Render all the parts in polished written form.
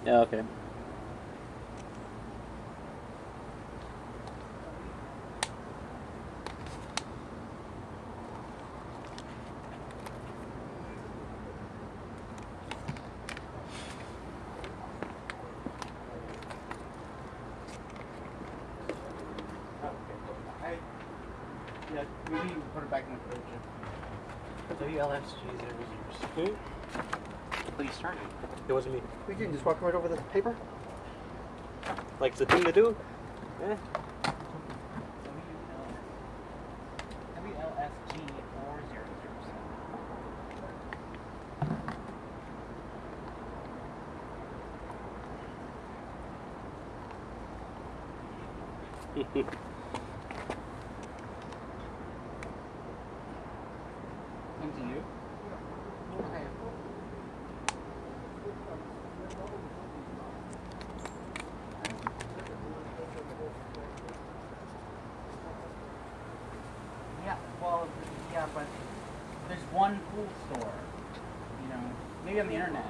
Yeah, okay. Yeah, maybe you put it back in the fridge. Hmm? Please start it. It wasn't me. We can just walk right over the paper. Like, it's a thing to do? Eh. WLSG 4007. Come to you? Okay. Yeah, well, yeah, but there's one pool store, you know, maybe on the internet.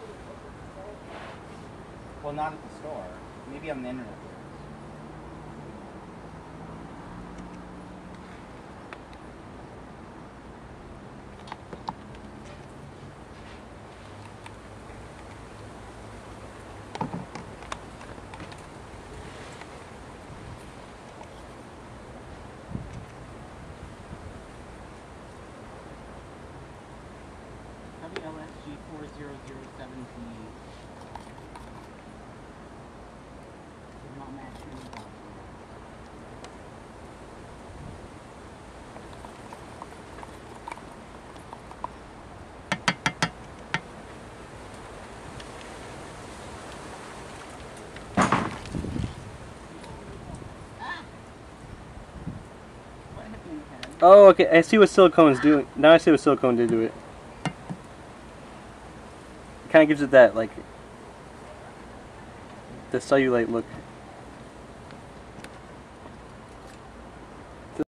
Well, not at the store. Maybe on the internet. WLSG 4007D. Did not match any document. What hit me in the head? Oh, okay. I see what silicone's doing. Now I see what silicone did to it. Kind of gives it that, like, the cellulite look.